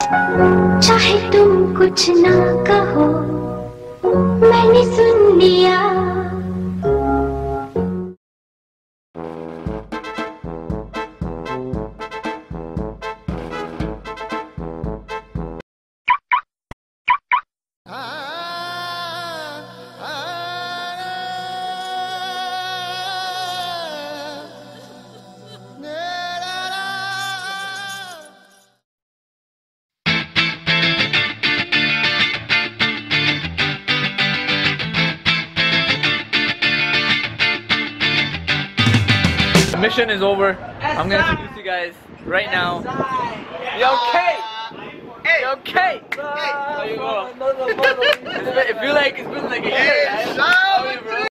चाहे तुम कुछ ना कहो, मैंने सुन लिया। Mission is over. I'm gonna introduce you guys right now. Yo, K! Yo, K! How you go? It feel like it's been like a year, guys. How are you, bro?